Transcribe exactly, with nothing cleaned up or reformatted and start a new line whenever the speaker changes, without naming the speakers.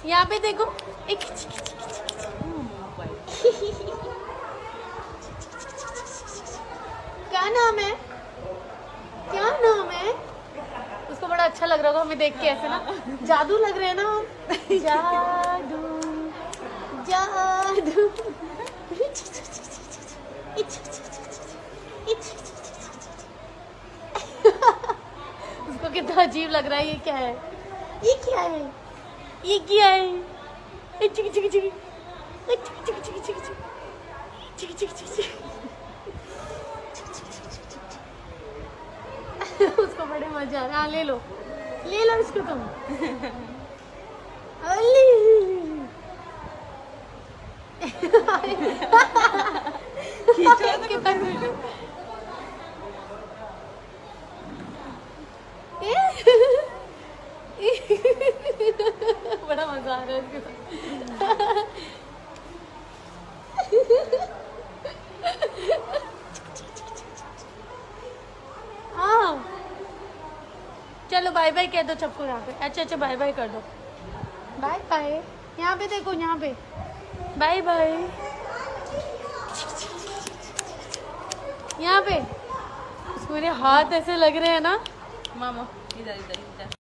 यहाँ पे देखो एक क्या नाम है, क्या नाम है? उसको बड़ा अच्छा लग रहा होगा हमें देख के, ऐसे ना जादू लग रहे हैं ना हम। जादू जादू। उसको कितना अजीब लग रहा है। ये क्या है, ये क्या है, ये क्या है? चिकी चिकी चिकी चिकी चिकी चिकी चिकी चिकी चिकी चिकी। उसको बड़े मजा आ रहा है। ले लो ले लो इसको तुम। बड़ा मजा आ रहा है इसके साथ। हाँ चलो बाय बाय कह दो सबको यहाँ पे। अच्छा अच्छा बाय बाय कर दो। Bye bye. यहाँ पे देखो, यहाँ पे बाय बाय। यहाँ पे मेरे हाथ ऐसे लग रहे हैं ना
मामा इधर इधर इधर।